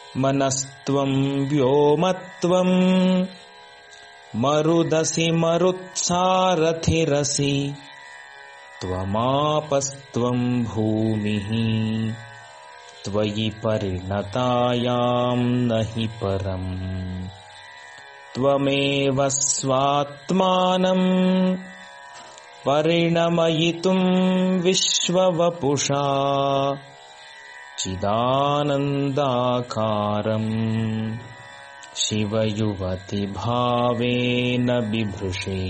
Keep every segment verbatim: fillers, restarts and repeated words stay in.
मनस्त्वं व्योमत्वं मरुदसि मरुत्सारथिरसि त्वमापस्त्वं भूमिः त्वयि परिणतायां न हि परम् त्वमेव स्वात्मानं परिणमयितुं विश्ववपुषा चिदानन्दाकारम् शिवयुवति भावेन बिभृशे।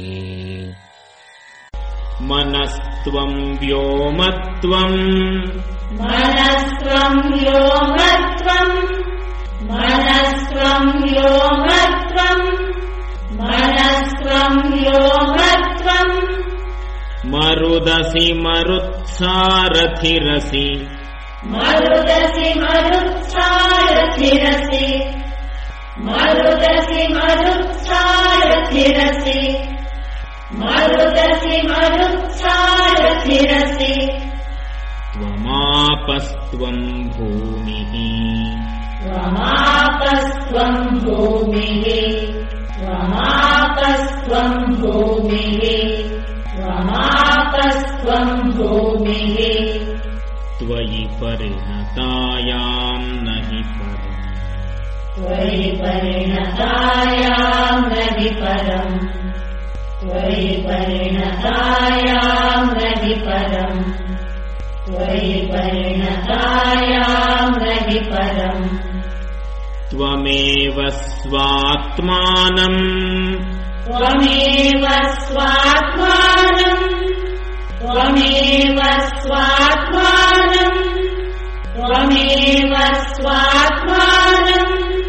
मनस्त्वं व्योमत्वं मनस्त्वं व्योमत्वं मनस्त्वं व्योमत्वं मनस्त्वं व्योमत्वं मरुदसि मरुत्सारथिरसि मरुदसि मरुत्सारथिरसि मरुदसि मरुत्सारथिरसि मरुदसि मरुत्सारथिरसि त्वमापस्त्वं भूमिः त्वमापस्त्वं भूमिः त्वमापस्त्वं भूमिः त्वमापस्त्वं भूमिः त्वयि परिणतायां न हि परम् त्वयि परिणतायां न हि परम् त्वयि परिणतायां न हि परम् त्वयि परिणतायां न हि परम् त्वमेव स्वात्मानं त्वमेव स्वात्मानं त्वमेव स्वात्मानं त्वमेव स्वात्मानं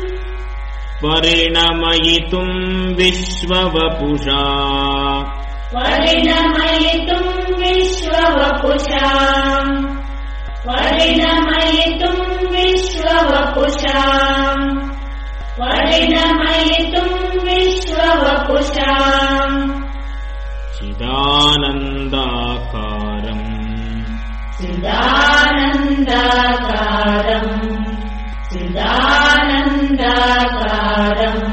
परिणमयितुं विश्ववपुषा परिणमयितुं विश्ववपुषा परिणमयितुं विश्ववपुषा परिणमयितुं विश्ववपुषा चिदानन्दाकारम् चिदानन्दाकारम् चिदानन्दाकारम्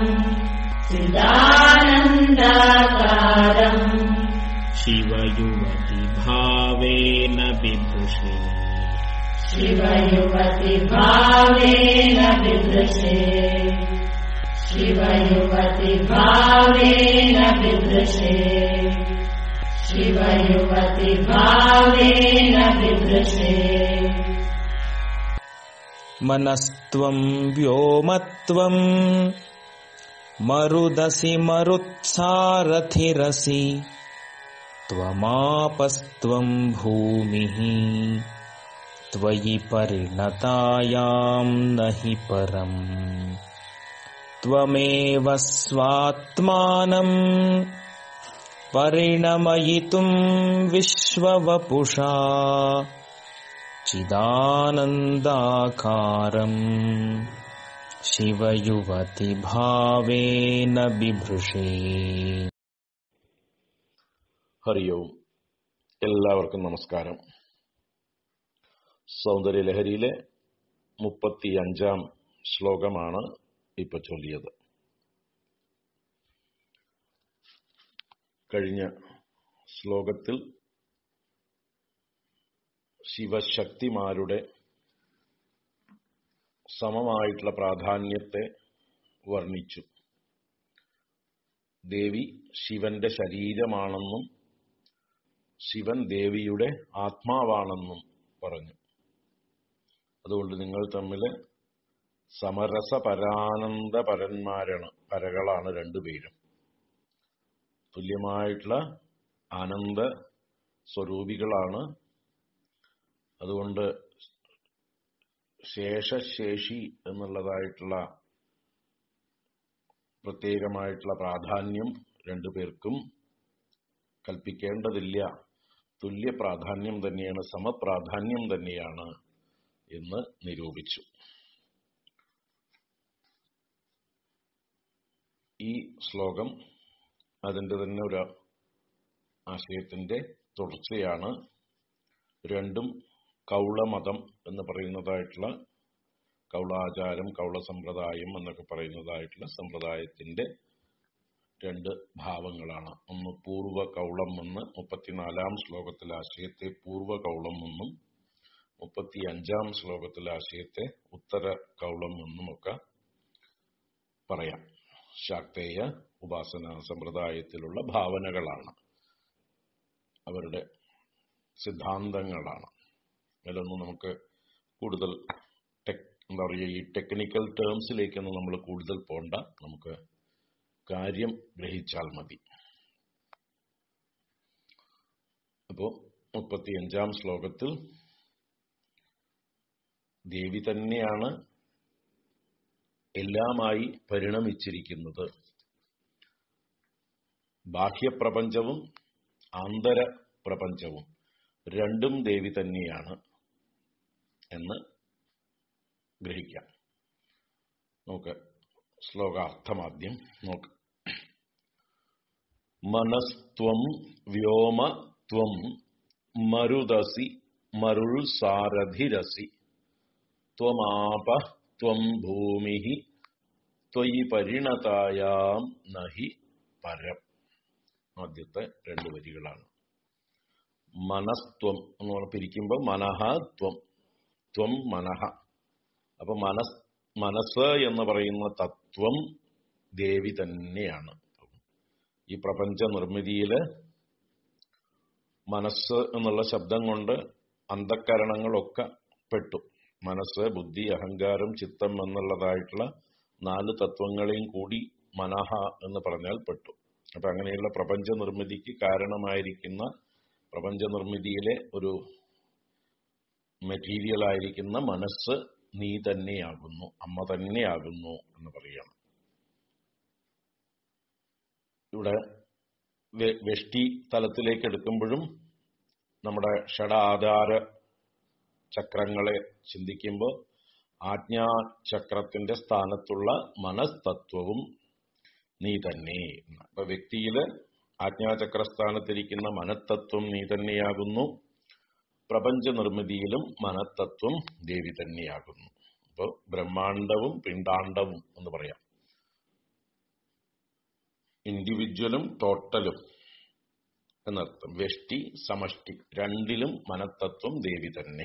चिदानन्दाकारम् शिवयुवति भावेन बिभृशे शिवयुवति भावेन बिभृशे शिवयुवति भावेन बिभृशे शिवयुवति भावेन बिभृशे। मनस्त्वं व्योमत्वं मरुदसि मरुत्सारथिरसि त्वमापस्त्वं भूमिः त्वयि परिणतायां न हि परम् त्वमेव स्वात्मानं परिणमयितुं विश्ववपुषा चिदानन्दाकारम् शिवयुवति भावेन बिभृशे। ഹരി ഓം. എല്ലാവർക്കും നമസ്കാരം. സൗന്ദര്യലഹരിയിലെ മുപ്പത്തിയഞ്ചാം ശ്ലോകമാണ് ഇപ്പൊ ചൊല്ലിയത്. കഴിഞ്ഞ ശ്ലോകത്തിൽ ശിവശക്തിമാരുടെ സമമായിട്ടുള്ള പ്രാധാന്യത്തെ വർണ്ണിച്ചു. ദേവി ശിവന്റെ ശരീരമാണെന്നും ശിവൻ ദേവിയുടെ ആത്മാവാണെന്നും പറഞ്ഞു. അതുകൊണ്ട് നിങ്ങൾ തമ്മിൽ സമരസ പരാനന്ദ പരന്മാരാണ്, പരകളാണ് രണ്ടുപേരും. തുല്യമായിട്ടുള്ള ആനന്ദ സ്വരൂപികളാണ്. അതുകൊണ്ട് ശേഷശേഷി എന്നുള്ളതായിട്ടുള്ള പ്രത്യേകമായിട്ടുള്ള പ്രാധാന്യം രണ്ടുപേർക്കും കൽപ്പിക്കേണ്ടതില്ല. തുല്യ പ്രാധാന്യം തന്നെയാണ്, സമപ്രാധാന്യം തന്നെയാണ് എന്ന് നിരൂപിച്ചു. ഈ ശ്ലോകം അതിൻ്റെ തന്നെ ഒരു ആശയത്തിന്റെ തുടർച്ചയാണ്. രണ്ടും കൗളമതം എന്ന് പറയുന്നതായിട്ടുള്ള കൗളാചാരം, കൗള സമ്പ്രദായം എന്നൊക്കെ പറയുന്നതായിട്ടുള്ള സമ്പ്രദായത്തിന്റെ രണ്ട് ഭാവങ്ങളാണ്. ഒന്ന് പൂർവ്വ കൗളം എന്ന് മുപ്പത്തിനാലാം ശ്ലോകത്തിലെ ആശയത്തെ പൂർവ്വ കൗളം എന്നും മുപ്പത്തി അഞ്ചാം ശ്ലോകത്തിലെ ആശയത്തെ ഉത്തര കൗളം എന്നുമൊക്കെ പറയാം. ശാക്തേയ ഉപാസന സമ്പ്രദായത്തിലുള്ള ഭാവനകളാണ്, അവരുടെ സിദ്ധാന്തങ്ങളാണ്. അതിലൊന്നും നമുക്ക് കൂടുതൽ ടെക് എന്താ പറയുക ഈ ടെക്നിക്കൽ ടേംസിലേക്കൊന്നും നമ്മൾ കൂടുതൽ പോണ്ട, നമുക്ക് കാര്യം ഗ്രഹിച്ചാൽ മതി. അപ്പോ മുപ്പത്തിയഞ്ചാം ശ്ലോകത്തിൽ ദേവി തന്നെയാണ് എല്ലാമായി പരിണമിച്ചിരിക്കുന്നത്. ബാഹ്യപ്രപഞ്ചവും ആന്തര പ്രപഞ്ചവും രണ്ടും ദേവി തന്നെയാണ് എന്ന് ഗ്രഹിക്കാം. നമുക്ക് ശ്ലോകാർത്ഥമാദ്യം നോക്കാം. മനസ്ത്വം വ്യോമത്വം മരുദസി മരുൾ സാരഥിരസി ത്വമാപ ത്വം ഭൂമി ത്വയി പരിണതായാം നഹി പരം. ആദ്യത്തെ രണ്ട് വരികളാണ്. മനസ്ത്വം എന്ന് പറഞ്ഞ് പിരിക്കുമ്പോൾ മനഃ ത്വം, ത്വം മനഃ. അപ്പൊ മനസ് മനസ്സ് എന്ന് പറയുന്ന തത്വം ദേവി തന്നെയാണ്. ഈ പ്രപഞ്ച നിർമ്മിതിയില് മനസ്സ് എന്നുള്ള ശബ്ദം കൊണ്ട് അന്ധക്കരണങ്ങളൊക്കെ പെട്ടു. മനസ്സ്, ബുദ്ധി, അഹങ്കാരം, ചിത്തം എന്നുള്ളതായിട്ടുള്ള നാല് തത്വങ്ങളെയും കൂടി മനഃ എന്ന് പറഞ്ഞാൽ പെട്ടു. അപ്പൊ അങ്ങനെയുള്ള പ്രപഞ്ച നിർമ്മിതിക്ക് കാരണമായിരിക്കുന്ന പ്രപഞ്ച നിർമ്മിതിയിലെ ഒരു മെറ്റീരിയൽ ആയിരിക്കുന്ന മനസ്സ് നീ തന്നെയാകുന്നു, അമ്മ തന്നെയാകുന്നു എന്ന് പറയണം. ഇവിടെ വെഷ്ടി തലത്തിലേക്ക് എടുക്കുമ്പോഴും നമ്മുടെ ഷഡാധാര ചക്രങ്ങളെ ചിന്തിക്കുമ്പോൾ ആജ്ഞാചക്രത്തിന്റെ സ്ഥാനത്തുള്ള മനസ്തത്വവും നീ തന്നെ. അപ്പൊ വ്യക്തിയില് ആജ്ഞാചക്രസ്ഥാനത്തിരിക്കുന്ന മനത്തത്വം നീ തന്നെയാകുന്നു. പ്രപഞ്ച നിർമ്മിതിയിലും മനത്തത്വം ദേവി തന്നെയാകുന്നു. അപ്പോൾ ബ്രഹ്മാണ്ടവും പിണ്ടാണ്ടവും എന്ന് പറയാം. ഇൻഡിവിജ്വലും ടോട്ടലും എന്നർത്ഥം. വ്യഷ്ടി സമഷ്ടി രണ്ടിലും മനത്തത്വം ദേവി തന്നെ.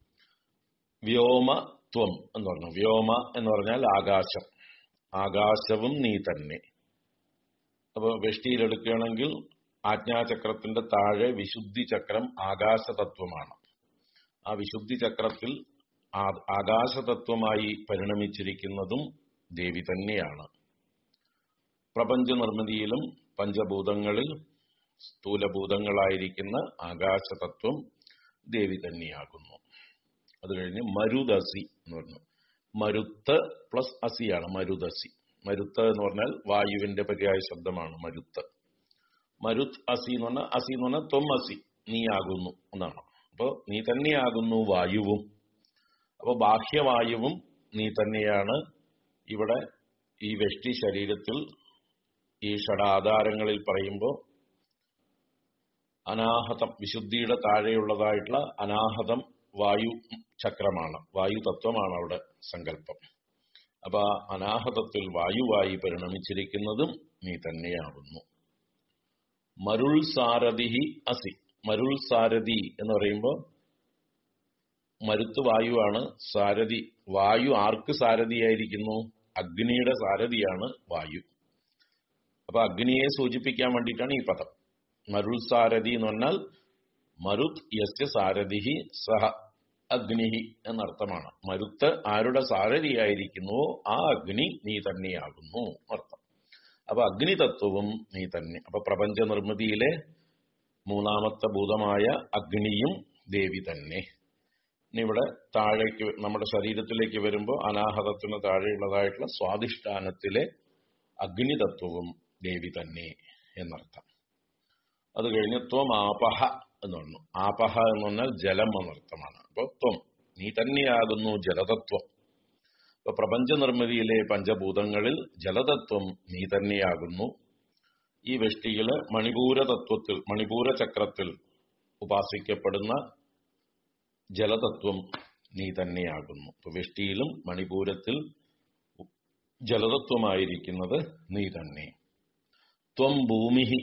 വ്യോമത്വം എന്ന് പറഞ്ഞു. വ്യോമ എന്ന് പറഞ്ഞാൽ ആകാശം, ആകാശവും നീ തന്നെ. അപ്പോൾ വ്യഷ്ടിയിലെടുക്കുകയാണെങ്കിൽ ആജ്ഞാചക്രത്തിന്റെ താഴെ വിശുദ്ധി ചക്രം ആകാശതത്വമാണ്. ആ വിശുദ്ധി ചക്രത്തിൽ ആകാശതത്വമായി പരിണമിച്ചിരിക്കുന്നതും ദേവി തന്നെയാണ്. പ്രപഞ്ച നിർമ്മിതിയിലും പഞ്ചഭൂതങ്ങളിൽ സ്ഥൂലഭൂതങ്ങളായിരിക്കുന്ന ആകാശതത്വം ദേവി തന്നെയാകുന്നു. അത് കഴിഞ്ഞ് മരുദസി എന്ന് പറഞ്ഞു. മരുത്ത് പ്ലസ് അസിയാണ് മരുദസി. മരുത്ത് എന്ന് പറഞ്ഞാൽ വായുവിന്റെ പര്യായ ശബ്ദമാണ് മരുത്ത്. മരുത് അസി എന്ന് പറഞ്ഞാൽ അസി എന്ന് പറഞ്ഞാൽ ത്വം അസി, നീ ആകുന്നു എന്നാണ്. അപ്പൊ നീ തന്നെയാകുന്നു വായുവും. അപ്പൊ ബാഹ്യവായുവും നീ തന്നെയാണ്. ഇവിടെ ഈ വെഷ്ടി ശരീരത്തിൽ ഈ ഷഡാധാരങ്ങളിൽ പറയുമ്പോൾ അനാഹതം, വിശുദ്ധിയുടെ താഴെയുള്ളതായിട്ടുള്ള അനാഹതം വായു ചക്രമാണ്, വായു തത്വമാണ് അവിടെ സങ്കല്പം. അപ്പൊ അനാഹതത്തിൽ വായുവായി പരിണമിച്ചിരിക്കുന്നതും നീ തന്നെയാകുന്നു. മരുൾ സാരഥി അസി. മരുൾ സാരഥി എന്ന് പറയുമ്പോൾ മരുത്ത് വായുവാണ്, സാരഥി വായു ആർക്ക് സാരഥിയായിരിക്കുന്നു? അഗ്നിയുടെ സാരഥിയാണ് വായു. അപ്പൊ അഗ്നിയെ സൂചിപ്പിക്കാൻ വേണ്ടിയിട്ടാണ് ഈ പദം. മരുൾ സാരഥി എന്ന് പറഞ്ഞാൽ മരുത് യസ്യ സാരഥി സഹ അഗ്നിഹി എന്നർത്ഥമാണ്. മരുത്ത് ആരുടെ സാരഥിയായിരിക്കുന്നുവോ ആ അഗ്നി നീ തന്നെയാകുന്നു അർത്ഥം. അപ്പൊ അഗ്നിതത്വവും നീ തന്നെ. അപ്പൊ പ്രപഞ്ച നിർമ്മിതിയിലെ മൂന്നാമത്തെ ഭൂതമായ അഗ്നിയും ദേവി തന്നെ. ഇനി ഇവിടെ താഴേക്ക് നമ്മുടെ ശരീരത്തിലേക്ക് വരുമ്പോൾ അനാഹതത്തിന് താഴെയുള്ളതായിട്ടുള്ള സ്വാധിഷ്ഠാനത്തിലെ അഗ്നിതത്വവും ദേവി തന്നെ എന്നർത്ഥം. അത് കഴിഞ്ഞ് ത്വം ആപഹ എന്ന് പറഞ്ഞു. ആപഹ എന്ന് പറഞ്ഞാൽ ജലം എന്നർത്ഥമാണ്. അപ്പൊ ത്വം നീ തന്നെയാകുന്നു ജലതത്വം. ഇപ്പൊ പ്രപഞ്ച നിർമ്മിതിയിലെ പഞ്ചഭൂതങ്ങളിൽ ജലതത്വം നീ തന്നെയാകുന്നു. ഈ വെഷ്ടിയില് മണിപൂര തത്വത്തിൽ, മണിപൂര ചക്രത്തിൽ ഉപാസിക്കപ്പെടുന്ന ജലതത്വം നീ തന്നെയാകുന്നു. ഇപ്പൊ വെഷ്ടിയിലും മണിപൂരത്തിൽ ജലതത്വമായിരിക്കുന്നത് നീ തന്നെ. ത്വം ഭൂമിഹി,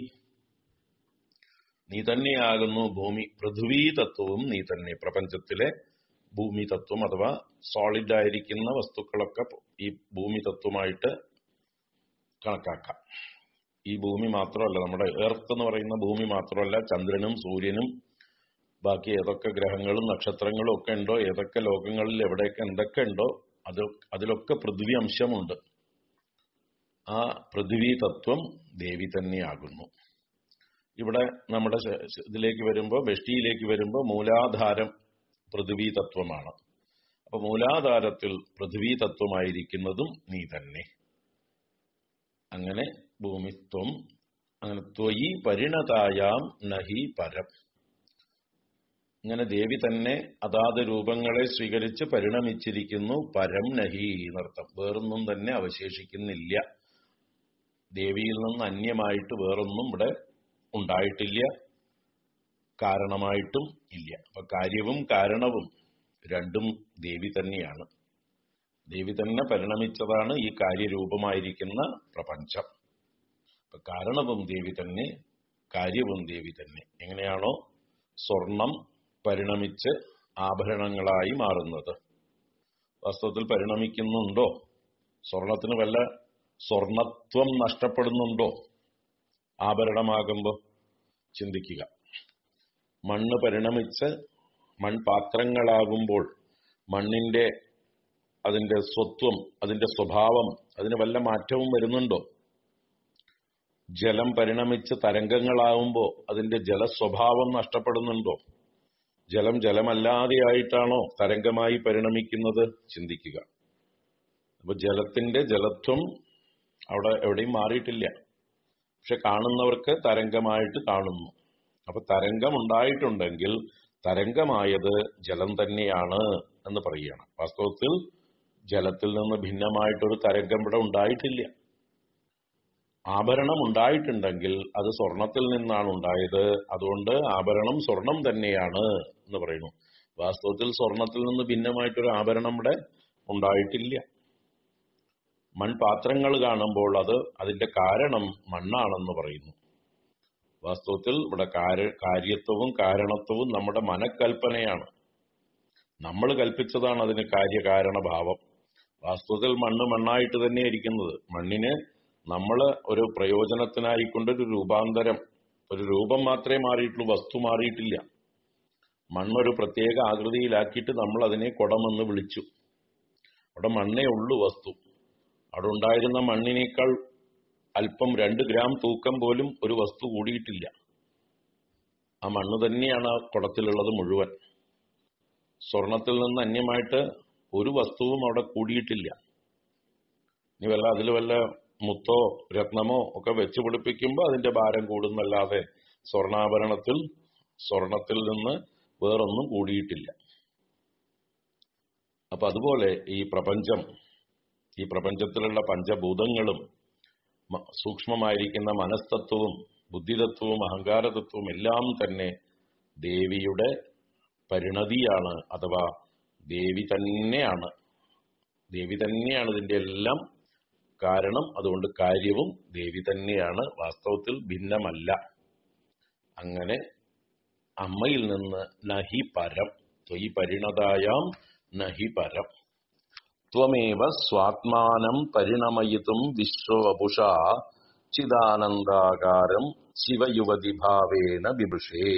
നീ തന്നെയാകുന്നു ഭൂമി. പൃഥ്വീ തത്വവും നീ തന്നെ. പ്രപഞ്ചത്തിലെ ഭൂമി തത്വം അഥവാ സോളിഡ് ആയിരിക്കുന്ന വസ്തുക്കളൊക്കെ ഈ ഭൂമി തത്വമായിട്ട് കണക്കാക്കാം. ഈ ഭൂമി മാത്രമല്ല, നമ്മുടെ എർത്ത് എന്ന് പറയുന്ന ഭൂമി മാത്രമല്ല, ചന്ദ്രനും സൂര്യനും ബാക്കി ഏതൊക്കെ ഗ്രഹങ്ങളും നക്ഷത്രങ്ങളും ഒക്കെ ഉണ്ടോ, ഏതൊക്കെ ലോകങ്ങളിൽ എവിടെയൊക്കെ എന്തൊക്കെ ഉണ്ടോ അത് അതിലൊക്കെ പൃഥ്വി അംശമുണ്ട്. ആ പൃഥ്വി തത്വം ദേവി തന്നെയാകുന്നു. ഇവിടെ നമ്മുടെ ഇതിലേക്ക് വരുമ്പോൾ, വെഷ്ടിയിലേക്ക് വരുമ്പോൾ മൂലാധാരം പൃഥ്വി തത്വമാണ്. അപ്പൊ മൂലാധാരത്തിൽ പൃഥ്വി തത്വമായിരിക്കുന്നതും നീ തന്നെ. അങ്ങനെ ഭൂമിത്വം, അങ്ങനെ ത്വയി പരിണതായാം നഹി പരം. ഇങ്ങനെ ദേവി തന്നെ അതാത് രൂപങ്ങളെ സ്വീകരിച്ച് പരിണമിച്ചിരിക്കുന്നു. പരം നഹി എന്നർത്ഥം. വേറൊന്നും തന്നെ അവശേഷിക്കുന്നില്ല. ദേവിയിൽ നിന്ന് അന്യമായിട്ട് വേറൊന്നും ഇവിടെ ഉണ്ടായിട്ടില്ല, കാരണമായിട്ടും ഇല്ല. അപ്പൊ കാര്യവും കാരണവും രണ്ടും ദേവി തന്നെയാണ്. ദേവി തന്നെ പരിണമിച്ചതാണ് ഈ കാര്യരൂപമായിരിക്കുന്ന പ്രപഞ്ചം. അപ്പൊ കാരണവും ദേവി തന്നെ, കാര്യവും ദേവി തന്നെ. എങ്ങനെയാണോ സ്വർണം പരിണമിച്ച് ആഭരണങ്ങളായി മാറുന്നത്, വാസ്തവത്തിൽ പരിണമിക്കുന്നുണ്ടോ? സ്വർണത്തിന് വല്ല സ്വർണത്വം നഷ്ടപ്പെടുന്നുണ്ടോ ആഭരണമാകുമ്പോൾ? ചിന്തിക്കുക. മണ്ണ് പരിണമിച്ച് മൺപാത്രങ്ങളാകുമ്പോൾ മണ്ണിന്റെ അതിന്റെ സ്വത്വം, അതിന്റെ സ്വഭാവം, അതിന് വല്ല മാറ്റവും വരുന്നുണ്ടോ? ജലം പരിണമിച്ച് തരംഗങ്ങളാവുമ്പോൾ അതിന്റെ ജലസ്വഭാവം നഷ്ടപ്പെടുന്നുണ്ടോ? ജലം ജലമല്ലാതെയായിട്ടാണോ തരംഗമായി പരിണമിക്കുന്നത്? ചിന്തിക്കുക. അപ്പൊ ജലത്തിന്റെ ജലത്വം അവിടെ എവിടെയും മാറിയിട്ടില്ല. പക്ഷെ കാണുന്നവർക്ക് തരംഗമായിട്ട് കാണുന്നു. അപ്പൊ തരംഗം ഉണ്ടായിട്ടുണ്ടെങ്കിൽ തരംഗമായത് ജലം തന്നെയാണ് എന്ന് പറയുകയാണ്. വാസ്തവത്തിൽ ജലത്തിൽ നിന്ന് ഭിന്നമായിട്ടൊരു തരംഗം ഇവിടെ ഉണ്ടായിട്ടില്ല. ആഭരണം ഉണ്ടായിട്ടുണ്ടെങ്കിൽ അത് സ്വർണത്തിൽ നിന്നാണ് ഉണ്ടായത്. അതുകൊണ്ട് ആഭരണം സ്വർണം തന്നെയാണ് എന്ന് പറയുന്നു. വാസ്തവത്തിൽ സ്വർണത്തിൽ നിന്ന് ഭിന്നമായിട്ടൊരു ആഭരണം ഇവിടെ ഉണ്ടായിട്ടില്ല. മൺപാത്രങ്ങൾ കാണുമ്പോൾ അത് അതിന്റെ കാരണം മണ്ണാണെന്ന് പറയുന്നു. വാസ്തവത്തിൽ ഇവിടെ കാര്യത്വവും കാരണത്വവും നമ്മുടെ മനക്കൽപ്പനയാണ്. നമ്മൾ കൽപ്പിച്ചതാണ് അതിന് കാര്യകാരണഭാവം. വാസ്തവത്തിൽ മണ്ണ് മണ്ണായിട്ട് തന്നെ ഇരിക്കുന്നത്. മണ്ണിന് നമ്മൾ ഒരു പ്രയോജനത്തിനായിക്കൊണ്ടൊരു രൂപാന്തരം, ഒരു രൂപം മാത്രമേ മാറിയിട്ടുള്ളൂ, വസ്തു മാറിയിട്ടില്ല. മണ്ണൊരു പ്രത്യേക ആകൃതിയിലാക്കിയിട്ട് നമ്മൾ അതിനെ കുടമെന്ന് വിളിച്ചു. അവിടെ മണ്ണേ ഉള്ളൂ വസ്തു. അവിടെ ഉണ്ടായിരുന്ന മണ്ണിനേക്കാൾ അല്പം രണ്ട് ഗ്രാം തൂക്കം പോലും ഒരു വസ്തു കൂടിയിട്ടില്ല. ആ മണ്ണ് തന്നെയാണ് ആ കുടത്തിലുള്ളത് മുഴുവൻ. സ്വർണത്തിൽ നിന്ന് അന്യമായിട്ട് ഒരു വസ്തുവും അവിടെ കൂടിയിട്ടില്ല. ഇനി വല്ല അതിൽ വല്ല മുത്തോ രത്നമോ ഒക്കെ വെച്ച് പിടിപ്പിക്കുമ്പോൾ അതിന്റെ ഭാരം കൂടുന്നല്ലാതെ സ്വർണ്ണാഭരണത്തിൽ സ്വർണത്തിൽ നിന്ന് വേറൊന്നും കൂടിയിട്ടില്ല. അപ്പൊ അതുപോലെ ഈ പ്രപഞ്ചം, ഈ പ്രപഞ്ചത്തിലുള്ള പഞ്ചഭൂതങ്ങളും സൂക്ഷ്മമായിരിക്കുന്ന മനസ്തത്വവും ബുദ്ധിതത്വവും അഹങ്കാരതത്വവും എല്ലാം തന്നെ ദേവിയുടെ പരിണതിയാണ്. അഥവാ ദേവി തന്നെയാണ്. ദേവി തന്നെയാണ് ഇതിന്റെ എല്ലാം കാരണം. അതുകൊണ്ട് കാര്യവും ദേവി തന്നെയാണ്, വാസ്തവത്തിൽ ഭിന്നമല്ല. അങ്ങനെ അമ്മയിൽ നിന്ന് നഹി പരം, ത്വയി പരിണതായാം നഹി പരം. ത്വമേവ സ്വാത്മാനം പരിണമയിതും വിശ്വവപുഷാ ചിദാനന്ദാകാരം ശിവയുവതി ഭാവേന ബിഭുഷേ.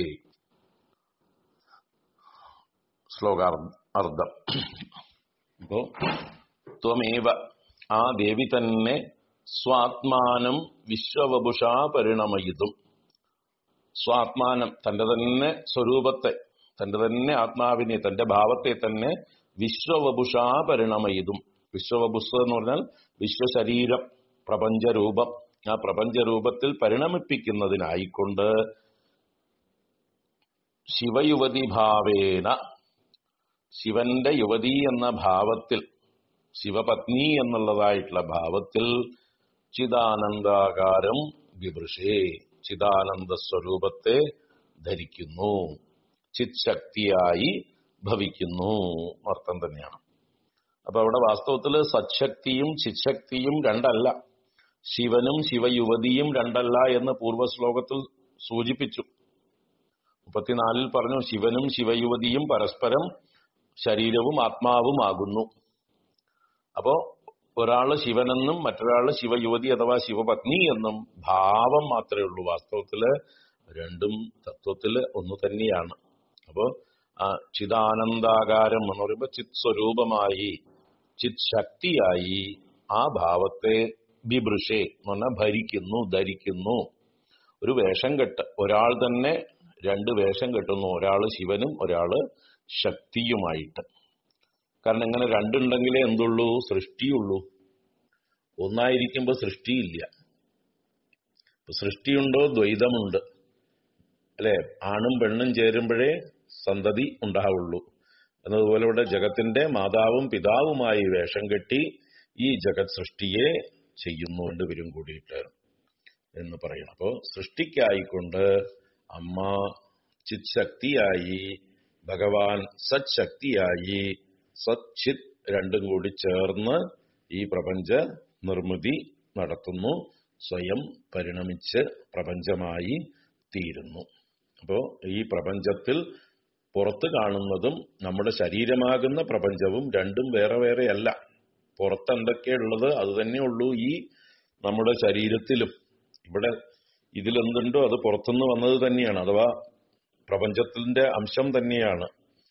ശ്ലോകാർത്ഥം. അപ്പോ ത്വമേവ, ആ ദേവി തന്നെ സ്വാത്മാനം വിശ്വവപുഷാ പരിണമയിതും. സ്വാത്മാനം, തന്റെ തന്നെ സ്വരൂപത്തെ, തന്റെ തന്നെ ആത്മാവിനെ, തന്റെ ഭാവത്തെ തന്നെ വിശ്വവപുഷാ പരിണമയിതും. വിശ്വവപുഷ എന്ന് പറഞ്ഞാൽ വിശ്വശരീരം, പ്രപഞ്ചരൂപം. ആ പ്രപഞ്ചരൂപത്തിൽ പരിണമിപ്പിക്കുന്നതിനായിക്കൊണ്ട് ശിവയുവതി ഭാവേന, ശിവന്റെ യുവതി എന്ന ഭാവത്തിൽ, ശിവപത്നി എന്നുള്ളതായിട്ടുള്ള ഭാവത്തിൽ ചിദാനന്ദാകാരം വിവൃഷേ, ചിദാനന്ദ സ്വരൂപത്തെ ധരിക്കുന്നു. ചിത് ശക്തിയായി ഭവിക്കുന്നു അർത്ഥം തന്നെയാണ്. അപ്പൊ അവിടെ വാസ്തവത്തില് സച്ഛക്തിയും ചിച്ഛക്തിയും രണ്ടല്ല, ശിവനും ശിവയുവതിയും രണ്ടല്ല എന്ന് പൂർവ്വശ്ലോകത്തിൽ സൂചിപ്പിച്ചു. മുപ്പത്തിനാലിൽ പറഞ്ഞു ശിവനും ശിവയുവതിയും പരസ്പരം ശരീരവും ആത്മാവുമാകുന്നു. അപ്പോ ഒരാള് ശിവനെന്നും മറ്റൊരാള് ശിവയുവതി അഥവാ ശിവപത്നി എന്നും ഭാവം മാത്രമേ ഉള്ളൂ. വാസ്തവത്തില് രണ്ടും തത്വത്തില് ഒന്നു തന്നെയാണ്. അപ്പോ ചിദാനന്ദാകാരം എന്ന് പറയുമ്പോൾ ചിത് സ്വരൂപമായി ചിത് ശക്തിയായി ആ ഭാവത്തെ ബിഭൃഷേ എന്ന് പറഞ്ഞാൽ ഭരിക്കുന്നു, ധരിക്കുന്നു. ഒരു വേഷം കെട്ട്, ഒരാൾ തന്നെ രണ്ട് വേഷം കെട്ടുന്നു, ഒരാള് ശിവനും ഒരാള് ശക്തിയുമായിട്ട്. കാരണം ഇങ്ങനെ രണ്ടുണ്ടെങ്കിലേ എന്തുള്ളൂ? സൃഷ്ടിയുള്ളൂ. ഒന്നായിരിക്കുമ്പോൾ സൃഷ്ടിയില്ല. സൃഷ്ടിയുണ്ടോ? ദ്വൈതമുണ്ട് അല്ലെ? ആണും പെണ്ണും ചേരുമ്പോഴേ സന്തതി ഉണ്ടാവുള്ളൂ എന്നതുപോലെ ഇവിടെ ജഗത്തിന്റെ മാതാവും പിതാവുമായി വേഷം കെട്ടി ഈ ജഗത് സൃഷ്ടിയെ ചെയ്യുന്നു രണ്ടുപേരും കൂടിയിട്ട് എന്ന് പറയണം. അപ്പോ സൃഷ്ടിക്കായിക്കൊണ്ട് അമ്മ ചിത് ശക്തിയായി, ഭഗവാൻ സത് ശക്തിയായി, സച്ചിത് രണ്ടും കൂടി ചേർന്ന് ഈ പ്രപഞ്ച നിർമ്മിതി നടത്തുന്നു, സ്വയം പരിണമിച്ച് പ്രപഞ്ചമായി തീരുന്നു. അപ്പോ ഈ പ്രപഞ്ചത്തിൽ പുറത്ത് കാണുന്നതും നമ്മുടെ ശരീരമാകുന്ന പ്രപഞ്ചവും രണ്ടും വേറെ വേറെയല്ല. പുറത്തെന്തൊക്കെയുള്ളത് അത് തന്നെ ഉള്ളൂ ഈ നമ്മുടെ ശരീരത്തിലും. ഇവിടെ ഇതിലെന്തുണ്ടോ അത് പുറത്തുനിന്ന് വന്നത് തന്നെയാണ്, അഥവാ പ്രപഞ്ചത്തിന്റെ അംശം തന്നെയാണ്.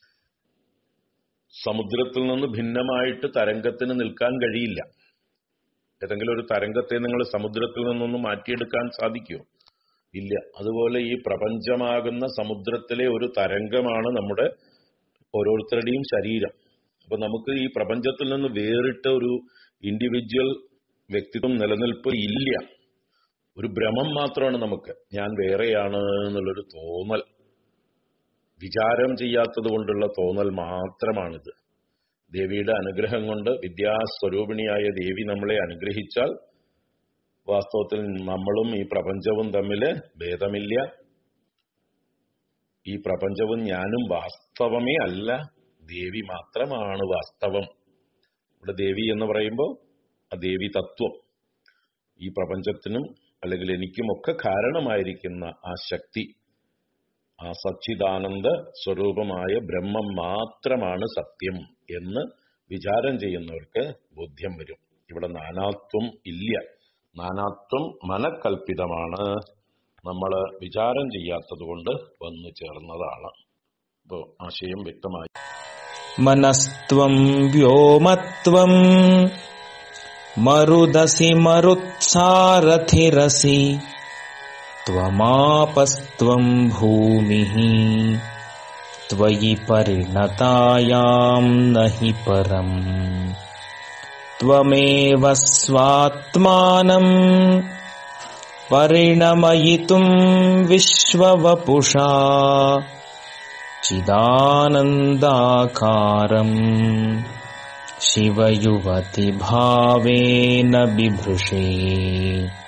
സമുദ്രത്തിൽ നിന്ന് ഭിന്നമായിട്ട് തരംഗത്തിന് നിൽക്കാൻ കഴിയില്ല. ഏതെങ്കിലും ഒരു തരംഗത്തെ നിങ്ങൾ സമുദ്രത്തിൽ നിന്നൊന്നും മാറ്റിയെടുക്കാൻ സാധിക്കുമോ? ഇല്ല. അതുപോലെ ഈ പ്രപഞ്ചമാകുന്ന സമുദ്രത്തിലെ ഒരു തരംഗമാണ് നമ്മുടെ ഓരോരുത്തരുടെയും ശരീരം. അപ്പൊ നമുക്ക് ഈ പ്രപഞ്ചത്തിൽ നിന്ന് വേറിട്ട ഒരു ഇൻഡിവിജ്വൽ വ്യക്തിത്വം നിലനിൽപ്പ് ഇല്ല. ഒരു ഭ്രമം മാത്രമാണ് നമുക്ക്, ഞാൻ വേറെയാണ് എന്നുള്ളൊരു തോന്നൽ, വിചാരം ചെയ്യാത്തത് കൊണ്ടുള്ള തോന്നൽ മാത്രമാണിത്. ദേവിയുടെ അനുഗ്രഹം കൊണ്ട് വിദ്യാസ്വരൂപിണിയായ ദേവി നമ്മളെ അനുഗ്രഹിച്ചാൽ വാസ്തവത്തിൽ നമ്മളും ഈ പ്രപഞ്ചവും തമ്മില് ഭേദമില്ല. ഈ പ്രപഞ്ചവും ഞാനും വാസ്തവമേ അല്ല, ദേവി മാത്രമാണ് വാസ്തവം. ഇവിടെ ദേവി എന്ന് പറയുമ്പോൾ ആ ദേവി തത്വം, ഈ പ്രപഞ്ചത്തിനും അല്ലെങ്കിൽ എനിക്കുമൊക്കെ കാരണമായിരിക്കുന്ന ആ ശക്തി, ആ സച്ചിദാനന്ദ സ്വരൂപമായ ബ്രഹ്മം മാത്രമാണ് സത്യം എന്ന് വിചാരം ചെയ്യുന്നവർക്ക് ബോധ്യം വരും. ഇവിടെ നാനാത്വം ഇല്ല. നാനാത്വം മനക്കൽപ്പിതമാണ്, നമ്മൾ വിചാരം ചെയ്യാത്തത് കൊണ്ട് വന്നു ചേർന്നതാണ്. അപ്പോ ആശയം വ്യക്തമായി. മനസ്ത്വം വ്യോമത്വം മരുദസി മരുത്സാരഥിരസി ത്വമാപസ്ത്വം ഭൂമിഃ ത്വയി പരിണതായാം നഹി പരം ത്വമേവ സ്വാത്മാനം പരിണമയിതും വിശ്വവപുഷാ ചിദാനന്ദാകാരം ശിവയുവതി ഭാവേന ബിഭൃഷേ.